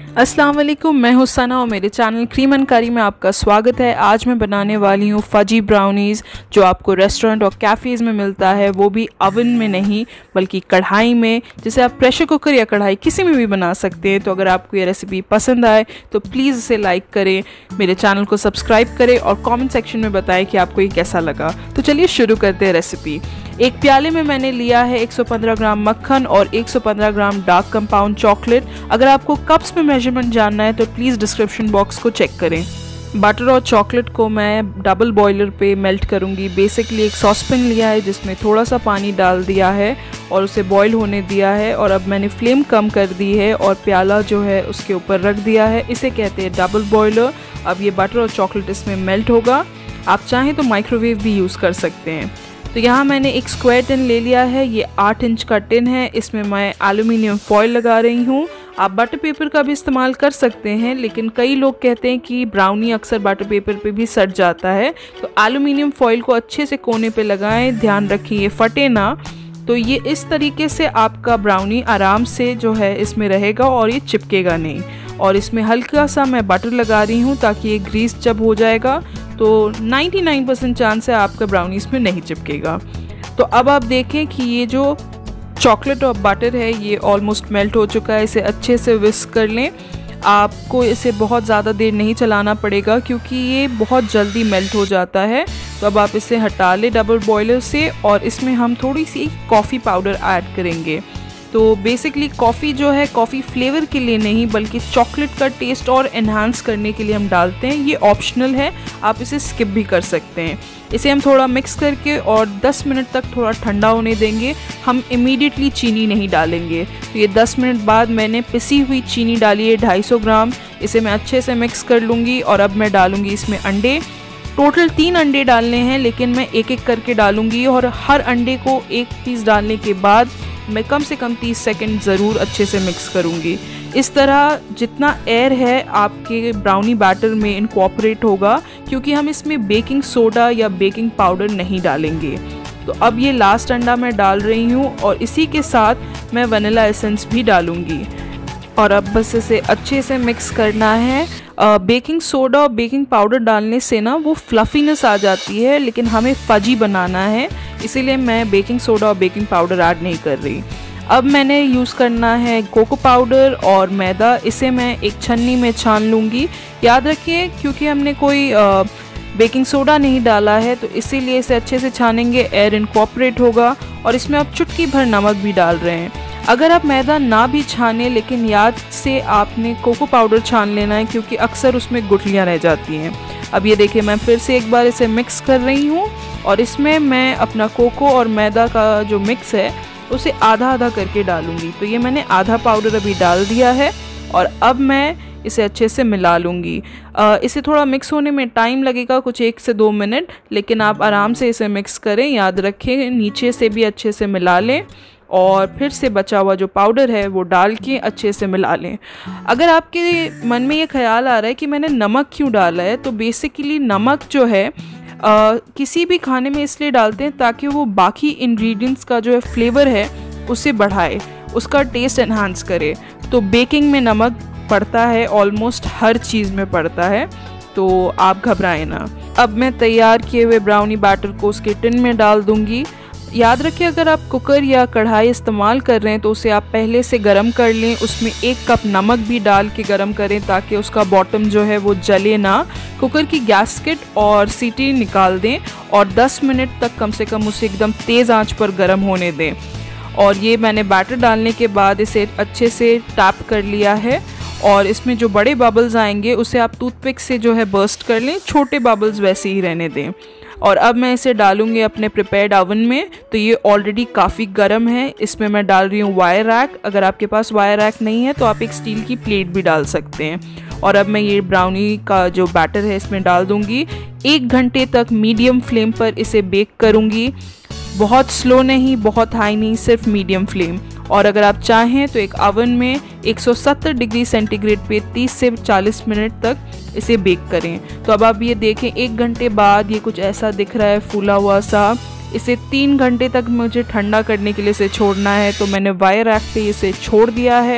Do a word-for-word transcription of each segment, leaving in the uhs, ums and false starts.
अस्सलाम वालेकुम, मैं हूं सना और मेरे चैनल क्रीम एंड करी में आपका स्वागत है। आज मैं बनाने वाली हूं फजी ब्राउनीज़, जो आपको रेस्टोरेंट और कैफ़ेज़ में मिलता है, वो भी ओवन में नहीं बल्कि कढ़ाई में, जिसे आप प्रेशर कुकर या कढ़ाई किसी में भी बना सकते हैं। तो अगर आपको ये रेसिपी पसंद आए तो प्लीज़ इसे लाइक करें, मेरे चैनल को सब्सक्राइब करें और कॉमेंट सेक्शन में बताएं कि आपको ये कैसा लगा। तो चलिए शुरू करते हैं रेसिपी। एक प्याले में मैंने लिया है एक सौ पंद्रह ग्राम मक्खन और एक सौ पंद्रह ग्राम डार्क कंपाउंड चॉकलेट। अगर आपको कप्स में मेजरमेंट जानना है तो प्लीज़ डिस्क्रिप्शन बॉक्स को चेक करें। बटर और चॉकलेट को मैं डबल बॉयलर पे मेल्ट करूंगी। बेसिकली एक सॉसपैन लिया है जिसमें थोड़ा सा पानी डाल दिया है और उसे बॉईल होने दिया है, और अब मैंने फ्लेम कम कर दी है और प्याला जो है उसके ऊपर रख दिया है। इसे कहते हैं डबल बॉयलर। अब ये बटर और चॉकलेट इसमें मेल्ट होगा। आप चाहें तो माइक्रोवेव भी यूज़ कर सकते हैं। तो यहाँ मैंने एक स्क्वायर टिन ले लिया है। ये आठ इंच का टिन है। इसमें मैं एल्यूमिनियम फॉयल लगा रही हूँ। आप बटर पेपर का भी इस्तेमाल कर सकते हैं, लेकिन कई लोग कहते हैं कि ब्राउनी अक्सर बटर पेपर पे भी सट जाता है। तो एल्यूमिनियम फॉयल को अच्छे से कोने पे लगाएं, ध्यान रखें ये फटे ना। तो ये इस तरीके से आपका ब्राउनी आराम से जो है इसमें रहेगा और ये चिपकेगा नहीं। और इसमें हल्का सा मैं बटर लगा रही हूँ ताकि ये ग्रीस जब हो जाएगा तो निन्यानवे परसेंट चांस है आपका ब्राउनी इसमें नहीं चिपकेगा। तो अब आप देखें कि ये जो चॉकलेट और बटर है ये ऑलमोस्ट मेल्ट हो चुका है। इसे अच्छे से विस्क कर लें। आपको इसे बहुत ज़्यादा देर नहीं चलाना पड़ेगा क्योंकि ये बहुत जल्दी मेल्ट हो जाता है। तो अब आप इसे हटा लें डबल बॉयलर से, और इसमें हम थोड़ी सी कॉफ़ी पाउडर ऐड करेंगे। तो बेसिकली कॉफ़ी जो है कॉफ़ी फ्लेवर के लिए नहीं बल्कि चॉकलेट का टेस्ट और एनहांस करने के लिए हम डालते हैं। ये ऑप्शनल है, आप इसे स्किप भी कर सकते हैं। इसे हम थोड़ा मिक्स करके और दस मिनट तक थोड़ा ठंडा होने देंगे। हम इमीडिएटली चीनी नहीं डालेंगे। तो ये दस मिनट बाद मैंने पिसी हुई चीनी डाली है ढाई सौ ग्राम। इसे मैं अच्छे से मिक्स कर लूँगी और अब मैं डालूँगी इसमें अंडे। टोटल तीन अंडे डालने हैं, लेकिन मैं एक एक करके डालूँगी और हर अंडे को एक पीस डालने के बाद मैं कम से कम तीस सेकंड ज़रूर अच्छे से मिक्स करूँगी। इस तरह जितना एयर है आपके ब्राउनी बैटर में इनकॉर्पोरेट होगा, क्योंकि हम इसमें बेकिंग सोडा या बेकिंग पाउडर नहीं डालेंगे। तो अब ये लास्ट अंडा मैं डाल रही हूँ और इसी के साथ मैं वनीला एसेंस भी डालूँगी। और अब बस इसे अच्छे से मिक्स करना है। बेकिंग सोडा और बेकिंग पाउडर डालने से ना वो फ्लफीनेस आ जाती है, लेकिन हमें फजी बनाना है, इसीलिए मैं बेकिंग सोडा और बेकिंग पाउडर ऐड नहीं कर रही। अब मैंने यूज़ करना है कोको पाउडर और मैदा। इसे मैं एक छन्नी में छान लूँगी। याद रखिए क्योंकि हमने कोई आ, बेकिंग सोडा नहीं डाला है, तो इसीलिए इसे अच्छे से छानेंगे, एयर इनकॉर्पोरेट होगा। और इसमें आप चुटकी भर नमक भी डाल रहे हैं। अगर आप मैदा ना भी छाने, लेकिन याद से आपने कोको पाउडर छान लेना है क्योंकि अक्सर उसमें गुठलियाँ रह जाती हैं। अब ये देखिए मैं फिर से एक बार इसे मिक्स कर रही हूँ और इसमें मैं अपना कोको और मैदा का जो मिक्स है उसे आधा आधा करके डालूँगी। तो ये मैंने आधा पाउडर अभी डाल दिया है और अब मैं इसे अच्छे से मिला लूँगी। इसे थोड़ा मिक्स होने में टाइम लगेगा, कुछ एक से दो मिनट, लेकिन आप आराम से इसे मिक्स करें। याद रखें नीचे से भी अच्छे से मिला लें और फिर से बचा हुआ जो पाउडर है वो डाल के अच्छे से मिला लें। अगर आपके मन में ये ख्याल आ रहा है कि मैंने नमक क्यों डाला है, तो बेसिकली नमक जो है आ, किसी भी खाने में इसलिए डालते हैं ताकि वो बाकी इंग्रेडिएंट्स का जो है फ्लेवर है उसे बढ़ाए, उसका टेस्ट एनहांस करे। तो बेकिंग में नमक पड़ता है, ऑलमोस्ट हर चीज़ में पड़ता है, तो आप घबराएं ना। अब मैं तैयार किए हुए ब्राउनी बैटर को उसके टिन में डाल दूँगी। याद रखिए अगर आप कुकर या कढ़ाई इस्तेमाल कर रहे हैं तो उसे आप पहले से गरम कर लें। उसमें एक कप नमक भी डाल के गरम करें ताकि उसका बॉटम जो है वो जले ना। कुकर की गैस्केट और सीटी निकाल दें और दस मिनट तक कम से कम उसे एकदम तेज़ आंच पर गरम होने दें। और ये मैंने बैटर डालने के बाद इसे अच्छे से टैप कर लिया है और इसमें जो बड़े बबल्स आएंगे उसे आप टूथपिक से जो है बर्स्ट कर लें, छोटे बबल्स वैसे ही रहने दें। और अब मैं इसे डालूंगी अपने प्रिपेयर्ड ओवन में। तो ये ऑलरेडी काफ़ी गर्म है। इसमें मैं डाल रही हूँ वायर रैक। अगर आपके पास वायर रैक नहीं है तो आप एक स्टील की प्लेट भी डाल सकते हैं। और अब मैं ये ब्राउनी का जो बैटर है इसमें डाल दूँगी। एक घंटे तक मीडियम फ्लेम पर इसे बेक करूँगी। बहुत स्लो नहीं, बहुत हाई नहीं, सिर्फ मीडियम फ्लेम। और अगर आप चाहें तो एक ओवन में एक सौ सत्तर डिग्री सेंटीग्रेड पे तीस से चालीस मिनट तक इसे बेक करें। तो अब आप ये देखें एक घंटे बाद ये कुछ ऐसा दिख रहा है, फूला हुआ सा। इसे तीन घंटे तक मुझे ठंडा करने के लिए इसे छोड़ना है, तो मैंने वायर रैक पे इसे छोड़ दिया है।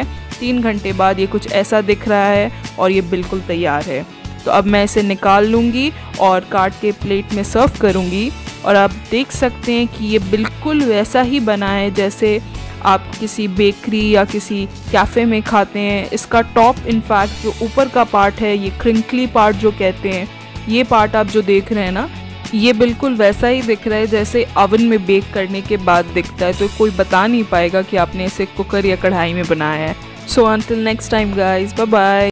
तीन घंटे बाद ये कुछ ऐसा दिख रहा है और ये बिल्कुल तैयार है। तो अब मैं इसे निकाल लूँगी और काट के प्लेट में सर्व करूँगी। और आप देख सकते हैं कि ये बिल्कुल वैसा ही बना है जैसे आप किसी बेकरी या किसी कैफ़े में खाते हैं। इसका टॉप इनफैक्ट जो ऊपर का पार्ट है, ये क्रिंकली पार्ट जो कहते हैं, ये पार्ट आप जो देख रहे हैं ना, ये बिल्कुल वैसा ही दिख रहा है जैसे ओवन में बेक करने के बाद दिखता है। तो कोई बता नहीं पाएगा कि आपने इसे कुकर या कढ़ाई में बनाया है। So until next time guys, bye bye.